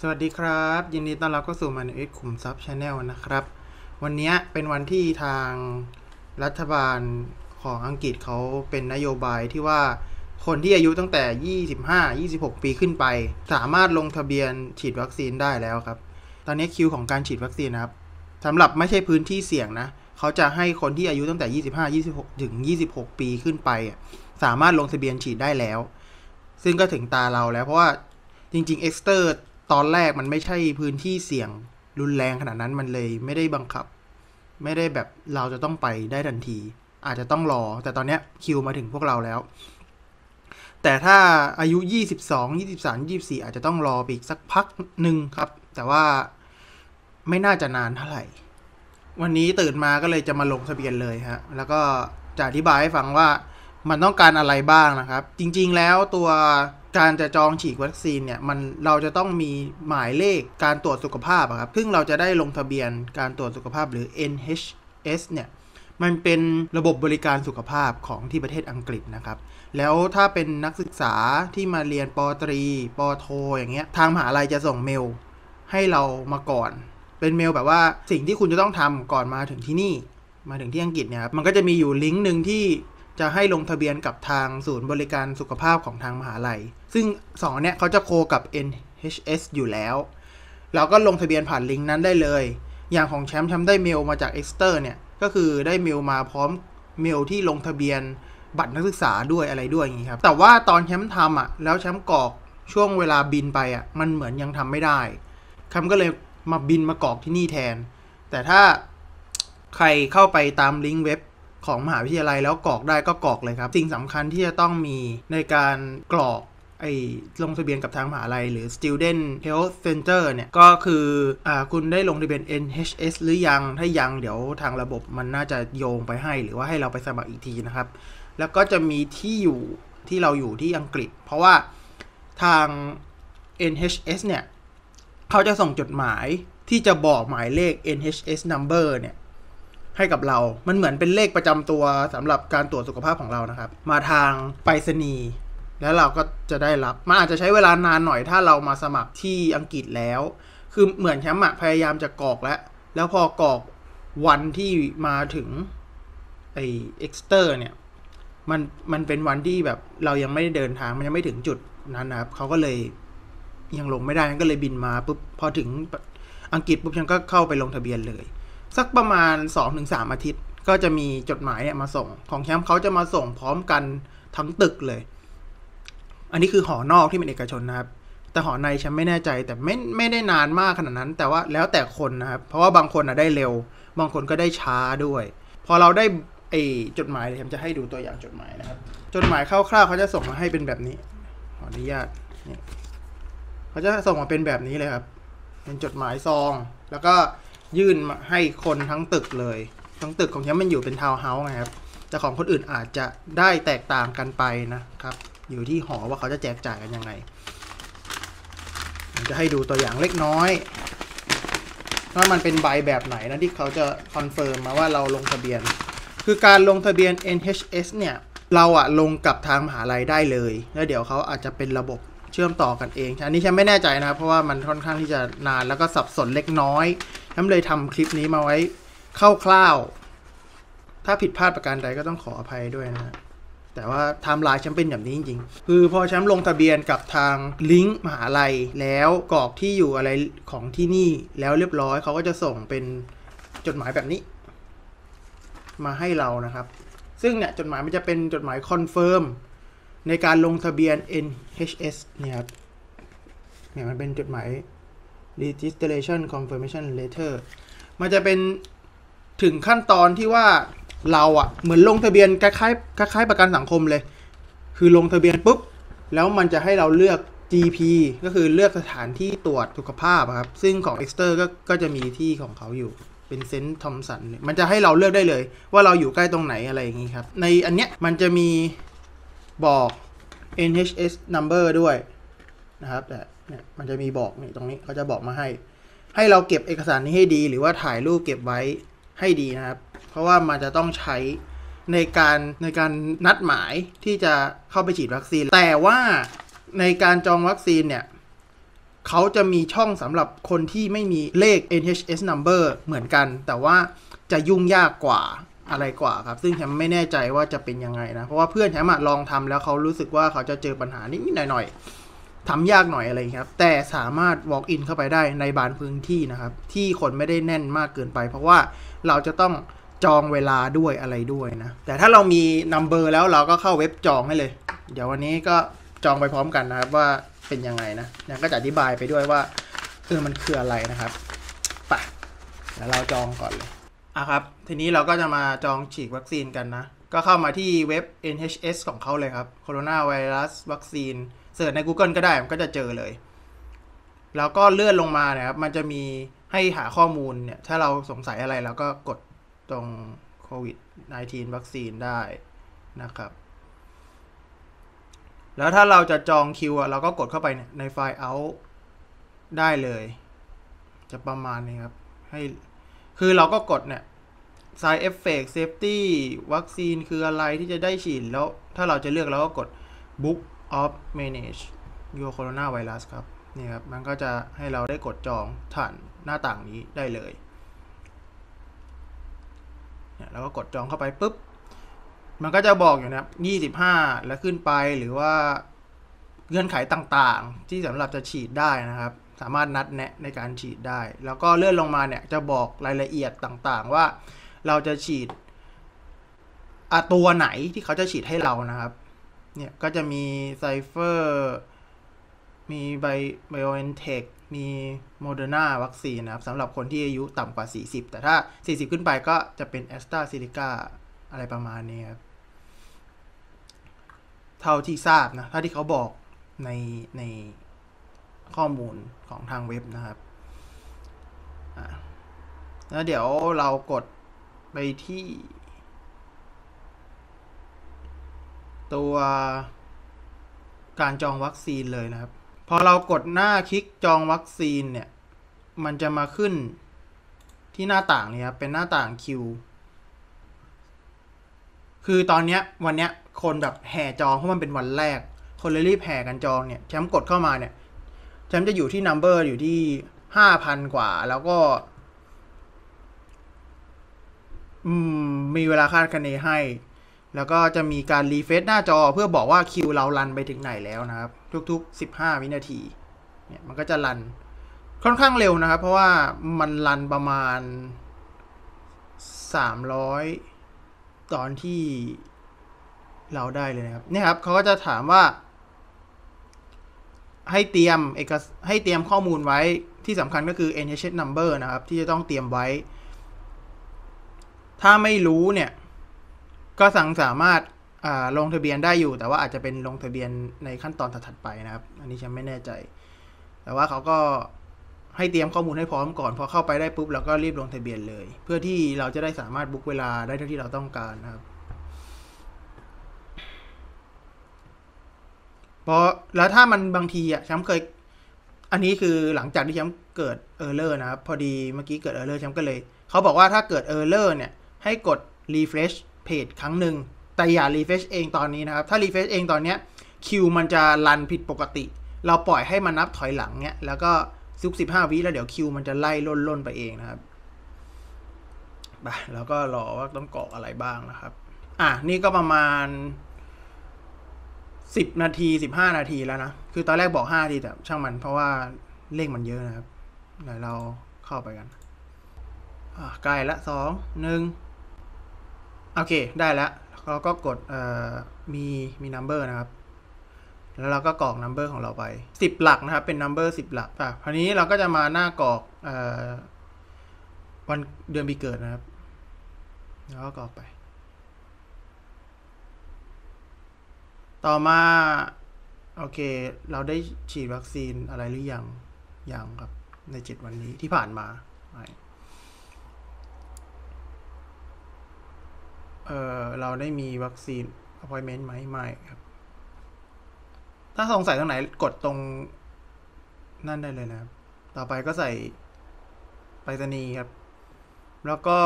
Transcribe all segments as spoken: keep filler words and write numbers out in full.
สวัสดีครับยินดีต้อนรับเข้าสู่มันเอ็กขุมทรัพย์ชาแนลนะครับวันนี้เป็นวันที่ทางรัฐบาลของอังกฤษเขาเป็นนโยบายที่ว่าคนที่อายุตั้งแต่ ยี่สิบห้า ยี่สิบหก ปีขึ้นไปสามารถลงทะเบียนฉีดวัคซีนได้แล้วครับตอนนี้คิวของการฉีดวัคซีนนะครับสำหรับไม่ใช่พื้นที่เสี่ยงนะเขาจะให้คนที่อายุตั้งแต่ ยี่สิบห้า ยี่สิบหก ถึง ยี่สิบหก ปีขึ้นไปสามารถลงทะเบียนฉีดได้แล้วซึ่งก็ถึงตาเราแล้วเพราะว่าจริงๆเอ็กซ์เตอร์ตอนแรกมันไม่ใช่พื้นที่เสี่ยงรุนแรงขนาดนั้นมันเลยไม่ได้บังคับไม่ได้แบบเราจะต้องไปได้ทันทีอาจจะต้องรอแต่ตอนนี้คิวมาถึงพวกเราแล้วแต่ถ้าอายุยี่สิบสอง ยี่สิบสาม ยี่สิบสี่อาจจะต้องรอไปอีกสักพักหนึ่งครับแต่ว่าไม่น่าจะนานเท่าไหร่วันนี้ตื่นมาก็เลยจะมาลงทะเบียนเลยฮะแล้วก็จะอธิบายให้ฟังว่ามันต้องการอะไรบ้างนะครับจริงๆแล้วตัวการจะจองฉีดวัคซีนเนี่ยมันเราจะต้องมีหมายเลขการตรวจสุขภาพครับซึ่งเราจะได้ลงทะเบียนการตรวจสุขภาพหรือ เอ็น เอช เอส เนี่ยมันเป็นระบบบริการสุขภาพของที่ประเทศอังกฤษนะครับแล้วถ้าเป็นนักศึกษาที่มาเรียนปตรีปโทอย่างเงี้ยทางมหาลัยจะส่งเมลให้เรามาก่อนเป็นเมลแบบว่าสิ่งที่คุณจะต้องทำก่อนมาถึงที่นี่มาถึงที่อังกฤษเนี่ยครับมันก็จะมีอยู่ลิงก์หนึ่งที่จะให้ลงทะเบียนกับทางศูนย์บริการสุขภาพของทางมหาลัยซึ่งสองเนี่ยเขาจะโคกับ เอ็น เอช เอส อยู่แล้วเราก็ลงทะเบียนผ่านลิงก์นั้นได้เลยอย่างของแชมป์แชมป์ได้เมลมาจาก Exeter เนี่ยก็คือได้เมลมาพร้อมเมลที่ลงทะเบียนบัตรนักศึกษาด้วยอะไรด้วยอย่างนี้ครับแต่ว่าตอนแชมป์ทำอ่ะแล้วแชมป์กรอกช่วงเวลาบินไปอ่ะมันเหมือนยังทำไม่ได้แชมป์ก็เลยมาบินมากรอกที่นี่แทนแต่ถ้าใครเข้าไปตามลิงก์เว็บของมหาวิทยาลัยแล้วกรอกได้ก็กรอกเลยครับสิ่งสำคัญที่จะต้องมีในการกรอกไอ้ลงทะเบียนกับทางมหาลัยหรือ Student Health Center เนี่ยก็คืออ่าคุณได้ลงทะเบียน เอ็น เอช เอส หรือยังถ้ายังเดี๋ยวทางระบบมันน่าจะโยงไปให้หรือว่าให้เราไปสมัครอีกทีนะครับแล้วก็จะมีที่อยู่ที่เราอยู่ที่อังกฤษเพราะว่าทาง เอ็น เอช เอส เนี่ยเขาจะส่งจดหมายที่จะบอกหมายเลข เอ็น เอช เอส number เนี่ยให้กับเรามันเหมือนเป็นเลขประจำตัวสำหรับการตรวจสุขภาพของเรานะครับมาทางไปรษณีย์แล้วเราก็จะได้รับมันอาจจะใช้เวลานานหน่อยถ้าเรามาสมัครที่อังกฤษแล้วคือเหมือนแชมป์พยายามจะกรอกแล้วแล้วพอกรอกวันที่มาถึงไอเอ็กซ์เตอร์เนี่ยมันมันเป็นวันที่แบบเรายังไม่ได้เดินทางมันยังไม่ถึงจุดนั้นนะครับเขาก็เลยยังลงไม่ได้ก็เลยบินมาปุ๊บพอถึงอังกฤษปุ๊บฉันก็เข้าไปลงทะเบียนเลยสักประมาณ สองถึงสาม อาทิตย์ก็จะมีจดหมายเนี่ยมาส่งของแชมป์เขาจะมาส่งพร้อมกันทั้งตึกเลยอันนี้คือหอนอกที่เป็นเอกชนนะครับแต่หอในแชมป์ไม่แน่ใจแต่ไม่ไม่ได้นานมากขนาดนั้นแต่ว่าแล้วแต่คนนะครับเพราะว่าบางคนอ่ะได้เร็วบางคนก็ได้ช้าด้วยพอเราได้ไอ้จดหมายแชมป์จะให้ดูตัวอย่างจดหมายนะครับจดหมายคร่าวๆเขาจะส่งมาให้เป็นแบบนี้ขออนุญาตนี่เขาจะส่งมาเป็นแบบนี้เลยครับเป็นจดหมายซองแล้วก็ยื่นมาให้คนทั้งตึกเลยทั้งตึกของแชมป์มันอยู่เป็นทาวน์เฮาส์ไงครับแต่ของคนอื่นอาจจะได้แตกต่างกันไปนะครับอยู่ที่หอว่าเขาจะแจกจ่ายกันยังไงผมจะให้ดูตัวอย่างเล็กน้อยว่ามันเป็นใบแบบไหนนะที่เขาจะคอนเฟิร์มมาว่าเราลงทะเบียนคือการลงทะเบียน เอ็น เอช เอส เนี่ยเราอะลงกับทางมหาลัยได้เลยแล้วเดี๋ยวเขาอาจจะเป็นระบบเชื่อมต่อกันเองอันนี้ฉันไม่แน่ใจนะครับเพราะว่ามันค่อนข้างที่จะนานแล้วก็สับสนเล็กน้อยฉันเลยทำคลิปนี้มาไว้คร่าวๆถ้าผิดพลาดประการใดก็ต้องขออภัยด้วยนะแต่ว่าไทม์ไลน์ฉันเป็นแบบนี้จริงๆคือพอฉันลงทะเบียนกับทางลิงก์มหาลัยแล้วกรอกที่อยู่อะไรของที่นี่แล้วเรียบร้อยเขาก็จะส่งเป็นจดหมายแบบนี้มาให้เรานะครับซึ่งเนี่ยจดหมายมันจะเป็นจดหมายคอนเฟิร์มในการลงทะเบียน เอ็น เอช เอส เนี่ยครับเนี่ยมันเป็นจดหมาย registration confirmation letter มันจะเป็นถึงขั้นตอนที่ว่าเราอะเหมือนลงทะเบียนคล้ายๆคล้ายๆประกันสังคมเลยคือลงทะเบียนปุ๊บแล้วมันจะให้เราเลือก จี พี ก็คือเลือกสถานที่ตรวจสุขภาพครับซึ่งของ Exeter ก็ก็จะมีที่ของเขาอยู่เป็นเซนต์ทอมสันมันจะให้เราเลือกได้เลยว่าเราอยู่ใกล้ตรงไหนอะไรอย่างงี้ครับในอันเนี้ยมันจะมีบอก เอ็น เอช เอส number ด้วยนะครับแต่เนี่ยมันจะมีบอกนี่ตรงนี้เขาจะบอกมาให้ให้เราเก็บเอกสารนี้ให้ดีหรือว่าถ่ายรูปเก็บไว้ให้ดีนะครับเพราะว่ามันจะต้องใช้ในการในการนัดหมายที่จะเข้าไปฉีดวัคซีนแต่ว่าในการจองวัคซีนเนี่ยเขาจะมีช่องสำหรับคนที่ไม่มีเลข เอ็น เอช เอส number เหมือนกันแต่ว่าจะยุ่งยากกว่าอะไรกว่าครับซึ่งแชมไม่แน่ใจว่าจะเป็นยังไงนะเพราะว่าเพื่อนแชมลองทำแล้วเขารู้สึกว่าเขาจะเจอปัญหานิดๆหน่อยๆทำยากหน่อยอะไรครับแต่สามารถ walk in เข้าไปได้ในบางพื้นที่นะครับที่คนไม่ได้แน่นมากเกินไปเพราะว่าเราจะต้องจองเวลาด้วยอะไรด้วยนะแต่ถ้าเรามี number แล้วเราก็เข้าเว็บจองให้เลยเดี๋ยววันนี้ก็จองไปพร้อมกันนะครับว่าเป็นยังไงนะเนี่ยก็จะอธิบายไปด้วยว่าเออมันคืออะไรนะครับไปเดี๋ยวเราจองก่อนเลยอ่ะครับทีนี้เราก็จะมาจองฉีดวัคซีนกันนะก็เข้ามาที่เว็บ เอ็น เอช เอส ของเขาเลยครับ Coronavirus Vaccine เสิร์ชใน Google ก็ได้มันก็จะเจอเลยแล้วก็เลื่อนลงมาเนี่ยครับมันจะมีให้หาข้อมูลเนี่ยถ้าเราสงสัยอะไรเราก็กดตรงโควิด สิบเก้า วัคซีนได้นะครับแล้วถ้าเราจะจองคิวเราก็กดเข้าไปในไฟล์ out ได้เลยจะประมาณนี้ครับให้คือเราก็กดเนี่ย side effect safety วัคซีนคืออะไรที่จะได้ฉีดแล้วถ้าเราจะเลือกเราก็กด book of manage your coronavirus ครับนี่ครับมันก็จะให้เราได้กดจองผ่านหน้าต่างนี้ได้เลยเนี่ยเราก็กดจองเข้าไปปุ๊บมันก็จะบอกอยู่นะครับยี่สิบห้าแล้วขึ้นไปหรือว่าเงื่อนไขต่างๆที่สำหรับจะฉีดได้นะครับสามารถนัดแนะในการฉีดได้แล้วก็เลื่อนลงมาเนี่ยจะบอกรายละเอียดต่างๆว่าเราจะฉีดตัวไหนที่เขาจะฉีดให้เรานะครับเนี่ยก็จะมีไซเฟอร์มีไบไบโอเอ็นเทคมีโมเดอร์นาวัคซีนนะครับสำหรับคนที่อายุต่ำกว่าสี่สิบแต่ถ้าสี่สิบขึ้นไปก็จะเป็นแอสตราเซเนกาอะไรประมาณนี้ครับเท่าที่ทราบนะถ้าที่เขาบอกในในข้อมูลของทางเว็บนะครับแล้วเดี๋ยวเรากดไปที่ตัวการจองวัคซีนเลยนะครับพอเรากดหน้าคลิกจองวัคซีนเนี่ยมันจะมาขึ้นที่หน้าต่างนี้ครับเป็นหน้าต่างคิวคือตอนเนี้ยวันเนี้ยคนแบบแห่จองเพราะมันเป็นวันแรกคนเลยรีบแห่กันจองเนี่ยแชมป์กดเข้ามาเนี่ยแชมป์จะอยู่ที่ number อยู่ที่ ห้าพัน กว่าแล้วก็อืมมีเวลาคาดคะเนให้แล้วก็จะมีการรีเฟรชหน้าจอเพื่อบอกว่าคิวเรารันไปถึงไหนแล้วนะครับทุกๆสิบห้าวินาทีเนี่ยมันก็จะรันค่อนข้างเร็วนะครับเพราะว่ามันรันประมาณสามร้อยตอนที่เราได้เลยนะครับเนี่ยครับเขาก็จะถามว่าให้เตรียมเอกให้เตรียมข้อมูลไว้ที่สำคัญก็คือ เอ็น เอช เอส number นะครับที่จะต้องเตรียมไว้ถ้าไม่รู้เนี่ยก็สั่งสามารถลงทะเบียนได้อยู่แต่ว่าอาจจะเป็นลงทะเบียนในขั้นตอนถัดไปนะครับอันนี้ฉันไม่แน่ใจแต่ว่าเขาก็ให้เตรียมข้อมูลให้พร้อมก่อนพอเข้าไปได้ปุ๊บเราก็รีบลงทะเบียนเลยเพื่อที่เราจะได้สามารถบุ๊กเวลาได้เท่าที่เราต้องการนะครับเพราะแล้วถ้ามันบางทีอ่ะฉันเคยอันนี้คือหลังจากที่ฉันเกิดเออร์เลอร์นะครับพอดีเมื่อกี้เกิดเออร์เลอร์ฉันก็เลยเขาบอกว่าถ้าเกิดเออร์เลอร์เนี่ยให้กด refresh เพจครั้งหนึ่งแต่อย่า refresh เองตอนนี้นะครับถ้า refresh เองตอนเนี้ยคิวมันจะรันผิดปกติเราปล่อยให้มันนับถอยหลังเนี้ยแล้วก็ซุกสิบห้าวิแล้วเดี๋ยวคิวมันจะไล่ล่นล่นไปเองนะครับไปแล้วก็รอว่าต้องกรอกอะไรบ้างนะครับอ่ะนี่ก็ประมาณสิบนาทีสิบห้านาทีแล้วนะคือตอนแรกบอกห้านาทีแต่ช่างมันเพราะว่าเลขมันเยอะนะครับเดี๋ยวเราเข้าไปกันอ่ะใกล้ละสองหนึ่งโอเคได้แล้วเราก็กดเอ่อมีมี number นะครับแล้วเราก็กรอก number ของเราไปสิบหลักนะครับเป็น number สิบหลักอ่ะคราวนี้เราก็จะมาหน้ากรอกเอ่อวันเดือนปีเกิดนะครับแล้วก็กรอกไปต่อมาโอเคเราได้ฉีดวัคซีนอะไรหรือยังยังครับในเจ็ดวันนี้ที่ผ่านมาเออเราได้มีวัคซีน appointment ไหมไม่ครับถ้าสงสัยตรงไหนกดตรงนั่นได้เลยนะครับต่อไปก็ใส่ไปรษณีย์ครับแล้วก็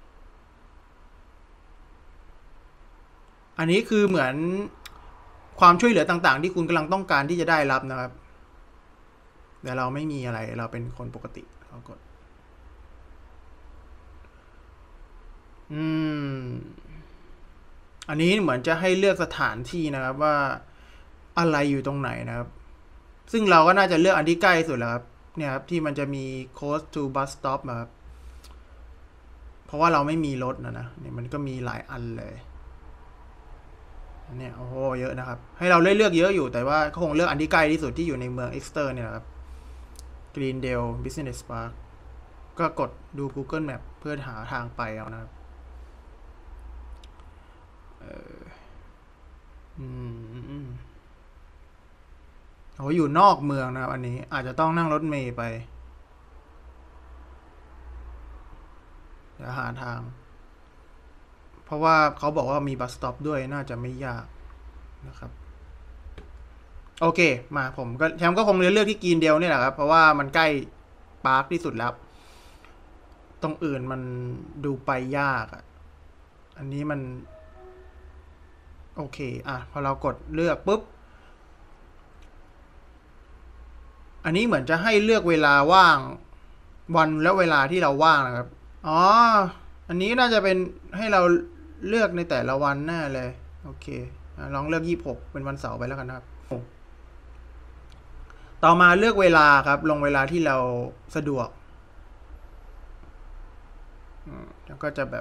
อันนี้คือเหมือนความช่วยเหลือต่างๆที่คุณกำลังต้องการที่จะได้รับนะครับแต่เราไม่มีอะไรเราเป็นคนปกติเรากดอืมอันนี้เหมือนจะให้เลือกสถานที่นะครับว่าอะไรอยู่ตรงไหนนะครับซึ่งเราก็น่าจะเลือกอันที่ใกล้สุดแล้วครับเนี่ยครับที่มันจะมี close to bus stop นะครับเพราะว่าเราไม่มีรถนะนะเนี่ยมันก็มีหลายอันเลยเนี่ยโอ้โหเยอะนะครับให้เราเลือกเยอะอยู่แต่ว่าคงเลือกอันที่ใกล้ที่สุดที่อยู่ในเมืองเอ็กซ์เตอร์เนี่ยครับ Greendale Business Park ก็กดดู Google Map เพื่อหาทางไปเอานะครับเอออืมโอ้อยู่นอกเมืองนะครับอันนี้อาจจะต้องนั่งรถเมล์ไปเดี๋ยวหาทางเพราะว่าเขาบอกว่ามีบัสสต็อปด้วยน่าจะไม่ยากนะครับโอเคมาผมก็แชมป์ก็คงเลือกที่กรีนเดลนี่แหละครับเพราะว่ามันใกล้ปาร์คที่สุดแล้วตรงอื่นมันดูไปยากอ่ะอันนี้มันโอเคอ่ะพอเรากดเลือกปุ๊บอันนี้เหมือนจะให้เลือกเวลาว่างวันและเวลาที่เราว่างนะครับอ๋ออันนี้น่าจะเป็นให้เราเลือกในแต่ละวันแน่เลยโอเคลองเลือกยี่สิบหกเป็นวันเสาร์ไปแล้วกันครับต่อมาเลือกเวลาครับลงเวลาที่เราสะดวกแล้วก็จะแบบ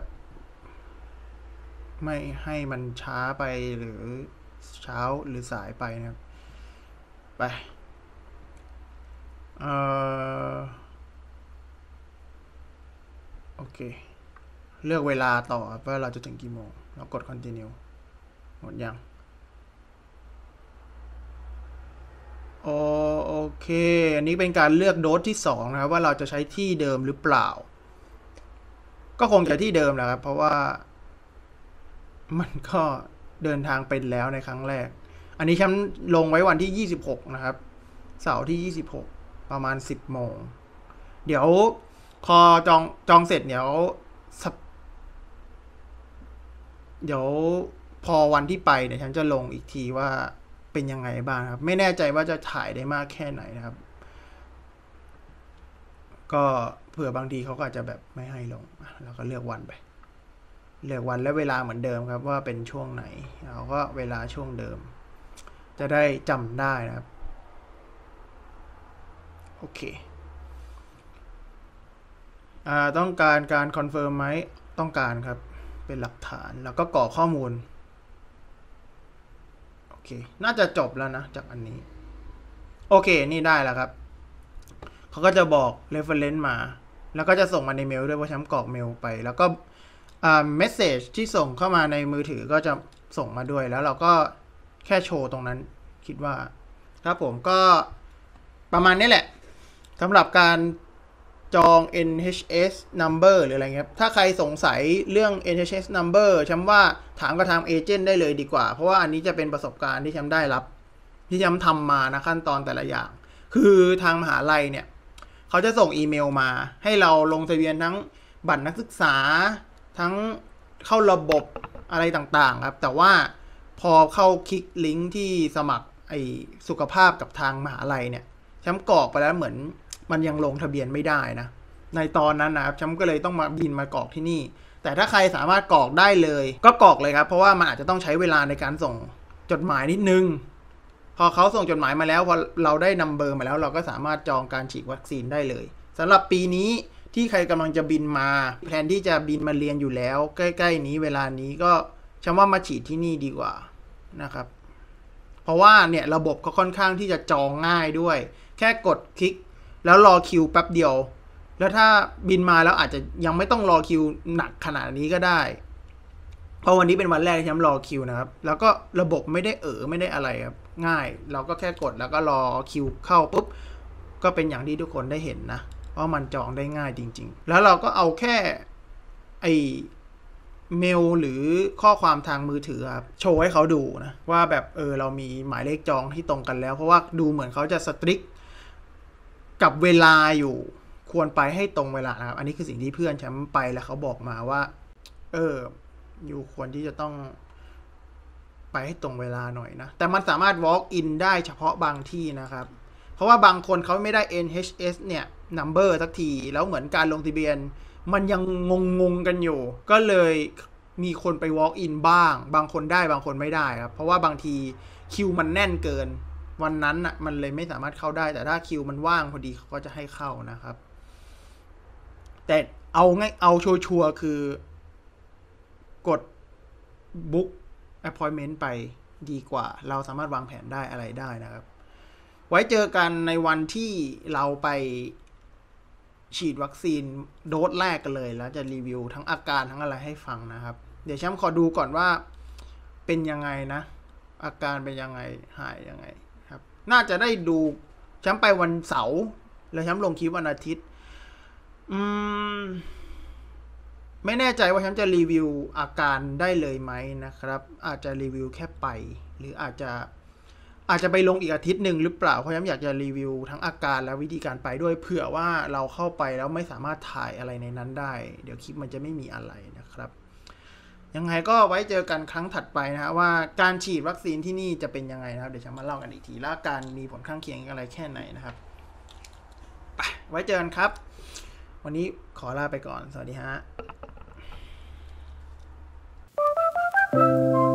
ไม่ให้มันช้าไปหรือเช้าหรือสายไปนะครับไปเอ่อโอเคเลือกเวลาต่อว่าเราจะถึงกี่โมงแล้วกด continue หมดยังโอโอเคอันนี้เป็นการเลือกโดสที่สองนะครับว่าเราจะใช้ที่เดิมหรือเปล่าก็คงจะที่เดิมแหละครับเพราะว่ามันก็เดินทางเป็นแล้วในครั้งแรกอันนี้ฉันลงไว้วันที่ยี่สิบหกนะครับเสาร์ที่ยี่สิบหกประมาณสิบโมงเดี๋ยวพอจองจองเสร็จเดี๋ยวเดี๋ยวพอวันที่ไปเดี๋ยวฉันจะลงอีกทีว่าเป็นยังไงบ้างครับไม่แน่ใจว่าจะถ่ายได้มากแค่ไหนนะครับก็เผื่อบางทีเขาก็อาจจะแบบไม่ให้ลงเราก็เลือกวันไปเลือกวันและเวลาเหมือนเดิมครับว่าเป็นช่วงไหนเราก็เวลาช่วงเดิมจะได้จำได้นะครับโอเคอ่าต้องการการคอนเฟิร์มไหมต้องการครับเป็นหลักฐานแล้วก็กรอกข้อมูลโอเคน่าจะจบแล้วนะจากอันนี้โอเคนี่ได้แล้วครับเขาก็จะบอก reference มาแล้วก็จะส่งมาในเมลด้วยว่าฉันกรอกเมลไปแล้วก็อ่าเมสเซจที่ส่งเข้ามาในมือถือก็จะส่งมาด้วยแล้วเราก็แค่โชว์ตรงนั้นคิดว่าครับผมก็ประมาณนี้แหละสำหรับการจอง เอ็น เอช เอส number หรืออะไรเงี้ยถ้าใครสงสัยเรื่อง เอ็น เอช เอส number ฉันว่าถามกับทางเอเจนต์ได้เลยดีกว่าเพราะว่าอันนี้จะเป็นประสบการณ์ที่ฉันได้รับที่ฉันทำมานะขั้นตอนแต่ละอย่างคือทางมหาลัยเนี่ยเขาจะส่งอีเมลมาให้เราลงทะเบียนทั้งบัตรนักศึกษาทั้งเข้าระบบอะไรต่างๆครับแต่ว่าพอเข้าคลิกลิงก์ที่สมัครไอสุขภาพกับทางมหาลัยเนี่ยฉันกรอกไปแล้วเหมือนมันยังลงทะเบียนไม่ได้นะในตอนนั้นนะครับฉันก็เลยต้องมาบินมากรอกที่นี่แต่ถ้าใครสามารถกรอกได้เลยก็กรอกเลยครับเพราะว่ามันอาจจะต้องใช้เวลาในการส่งจดหมายนิดนึงพอเขาส่งจดหมายมาแล้วพอเราได้นัมเบอร์มาแล้วเราก็สามารถจองการฉีดวัคซีนได้เลยสำหรับปีนี้ที่ใครกำลังจะบินมาแพลนที่จะบินมาเรียนอยู่แล้วใกล้ๆนี้เวลานี้ก็ฉันว่ามาฉีดที่นี่ดีกว่านะครับเพราะว่าเนี่ยระบบก็ค่อนข้างที่จะจองง่ายด้วยแค่กดคลิกแล้วรอคิวแป๊บเดียวแล้วถ้าบินมาแล้วอาจจะยังไม่ต้องรอคิวหนักขนาดนี้ก็ได้เพราะวันนี้เป็นวันแรกที่ฉันรอคิวนะครับแล้วก็ระบบไม่ได้เออไม่ได้อะไรครับง่ายเราก็แค่กดแล้วก็รอคิวเข้าปุ๊บก็เป็นอย่างที่ทุกคนได้เห็นนะว่ามันจองได้ง่ายจริงๆแล้วเราก็เอาแค่ไอเมลหรือข้อความทางมือถือครับโชว์ให้เขาดูนะว่าแบบเออเรามีหมายเลขจองที่ตรงกันแล้วเพราะว่าดูเหมือนเขาจะสตริกกับเวลาอยู่ควรไปให้ตรงเวลานะครับอันนี้คือสิ่งที่เพื่อนฉันไปแล้วเขาบอกมาว่าเอออยู่ควรที่จะต้องไปให้ตรงเวลาหน่อยนะแต่มันสามารถ walk in ได้เฉพาะบางที่นะครับเพราะว่าบางคนเขาไม่ได้ เอ็น เอช เอส เนี่ย number สักทีแล้วเหมือนการลงทะเบียนมันยังงงๆกันอยู่ก็เลยมีคนไป walk in บ้างบางคนได้บางคนไม่ได้ครับเพราะว่าบางทีคิวมันแน่นเกินวันนั้นน่ะมันเลยไม่สามารถเข้าได้แต่ถ้าคิวมันว่างพอดีเขาก็จะให้เข้านะครับแต่เอาง่ายเอาชัวร์ๆคือกด book appointment ไปดีกว่าเราสามารถวางแผนได้อะไรได้นะครับไว้เจอกันในวันที่เราไปฉีดวัคซีนโดสแรกกันเลยแล้วจะรีวิวทั้งอาการทั้งอะไรให้ฟังนะครับเดี๋ยวแชมป์ขอดูก่อนว่าเป็นยังไงนะอาการเป็นยังไงหายยังไงครับน่าจะได้ดูแชมป์ไปวันเสาร์แล้วแชมป์ลงคลิปวันอาทิตย์อืมไม่แน่ใจว่าแชมป์จะรีวิวอาการได้เลยไหมนะครับอาจจะรีวิวแค่ไปหรืออาจจะอาจจะไปลงอีกอาทิตย์หนึ่งหรือเปล่าเพราะฉะนั้นอยากจะรีวิวทั้งอาการและวิธีการไปด้วยเผื่อว่าเราเข้าไปแล้วไม่สามารถถ่ายอะไรในนั้นได้เดี๋ยวคลิปมันจะไม่มีอะไรนะครับยังไงก็ไว้เจอกันครั้งถัดไปนะฮะว่าการฉีดวัคซีนที่นี่จะเป็นยังไงนะครับเดี๋ยวจะมาเล่ากันอีกทีและการมีผลข้างเคียงอะไรแค่ไหนนะครับไปไว้เจอกันครับวันนี้ขอลาไปก่อนสวัสดีฮะ